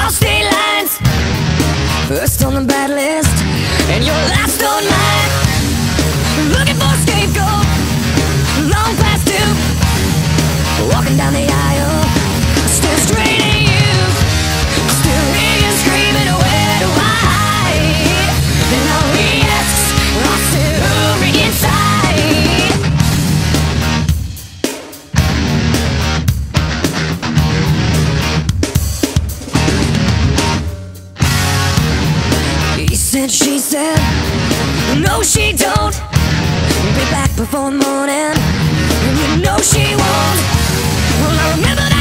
cross state lines, first on the bad list, and you're last on mine. Looking for a scapegoat, long past due, walking down the aisle, still straight at you. Still hear you screaming, where do I hide? Then all he asks, I'm still ring inside. He said, she said, no she don't be back before the morning, and you know she won't. Well, I remember